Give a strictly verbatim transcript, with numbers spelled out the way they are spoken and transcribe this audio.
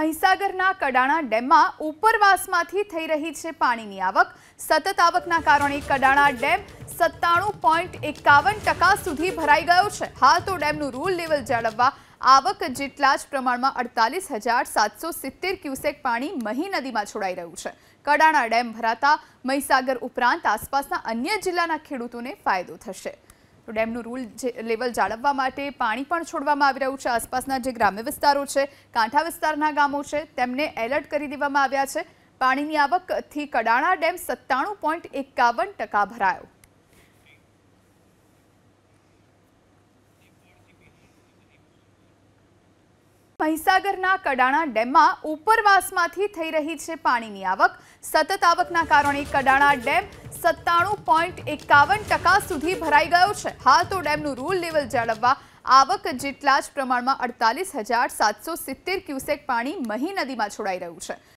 મહીસાગરના કડાણા ડેમમાં ઉપરવાસમાંથી થઈ રહી છે પાણીની આવક. સતત આવકના કારણે કડાણા ડેમ સત્તાણું પોઈન્ટ એકાવન ટકા સુધી ભરાઈ ગયો છે. હાલ તો ડેમનું રૂલ લેવલ જાળવવા આવક જેટલા જ પ્રમાણમાં અડતાલીસ હજાર સાતસો સિત્તેર ક્યુસેક પાણી મહી નદીમાં છોડાઈ રહ્યું છે. કડાણા ડેમ ભરાતા મહીસાગર ઉપરાંત આસપાસના અન્ય જિલ્લાના ખેડૂતોને ફાયદો થશે. તો ડેમનું રૂલ લેવલ જાળવવા માટે પાણી પણ છોડવામાં આવી રહ્યું છે. આસપાસના જે ગ્રામ્ય વિસ્તારો છે, કાંઠા વિસ્તારના ગામો છે, તેમને એલર્ટ કરી દેવામાં આવ્યા છે. પાણીની આવકથી કડાણા ડેમ સત્તાણું પોઈન્ટ એકાવન ટકા ભરાયો. મહીસાગરના કડાણા ડેમમાં ઉપરવાસમાંથી થઈ રહી છે પાણીની આવક. સતત આવકના કારણે કડાણા ડેમ સત્તાણું પોઈન્ટ એકાવન ટકા સુધી ભરાઈ ગયો છે. હાલ તો ડેમનું રૂલ લેવલ જાળવવા આવક જેટલા જ પ્રમાણમાં અડતાલીસ હજાર સાતસો સિત્તેર ક્યુસેક પાણી મહી નદીમાં છોડાઈ રહ્યું છે.